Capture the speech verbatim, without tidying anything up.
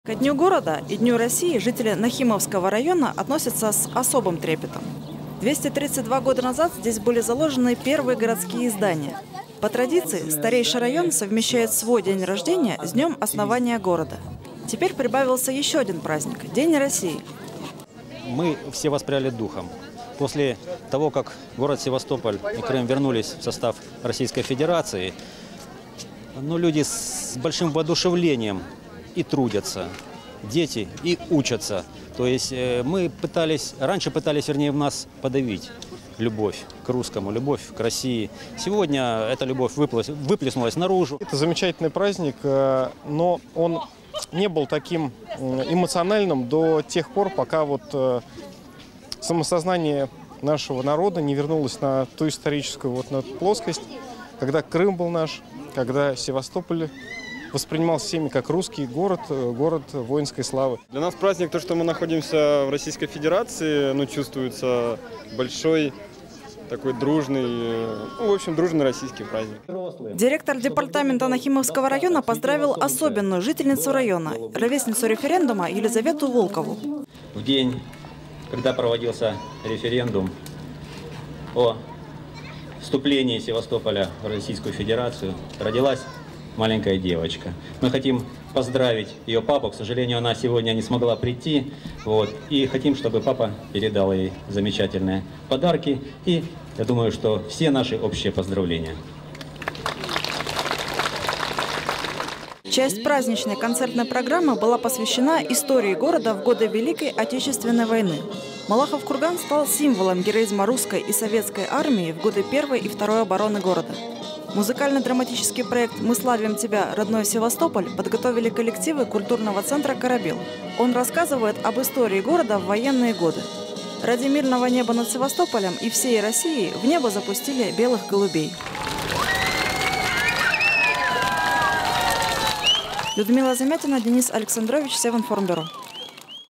Ко Дню города и Дню России жители Нахимовского района относятся с особым трепетом. двести тридцать два года назад здесь были заложены первые городские здания. По традиции, старейший район совмещает свой день рождения с днем основания города. Теперь прибавился еще один праздник – День России. Мы все воспряли духом. После того, как город Севастополь и Крым вернулись в состав Российской Федерации, ну, люди с большим воодушевлением и трудятся, дети и учатся. То есть э, мы пытались, раньше пытались, вернее, в нас подавить любовь к русскому, любовь к России. Сегодня эта любовь выплес, выплеснулась наружу. Это замечательный праздник, но он не был таким эмоциональным до тех пор, пока вот самосознание нашего народа не вернулось на ту историческую вот, на плоскость, когда Крым был наш, когда Севастополь воспринимался всеми как русский город, город воинской славы. Для нас праздник то, что мы находимся в Российской Федерации, ну, чувствуется большой, такой дружный, ну, в общем, дружный российский праздник. Директор департамента Нахимовского района поздравил особенную жительницу района, ровесницу референдума Елизавету Волкову. В день, когда проводился референдум о вступлении Севастополя в Российскую Федерацию, родилась маленькая девочка. Мы хотим поздравить ее папу. К сожалению, она сегодня не смогла прийти. Вот, и хотим, чтобы папа передал ей замечательные подарки. И я думаю, что все наши общие поздравления. Часть праздничной концертной программы была посвящена истории города в годы Великой Отечественной войны. Малахов курган стал символом героизма русской и советской армии в годы Первой и Второй обороны города. Музыкально-драматический проект «Мы славим тебя, родной Севастополь» подготовили коллективы культурного центра «Корабел». Он рассказывает об истории города в военные годы. Ради мирного неба над Севастополем и всей Россией в небо запустили белых голубей. Людмила Замятина, Денис Александрович, Севинформбюро.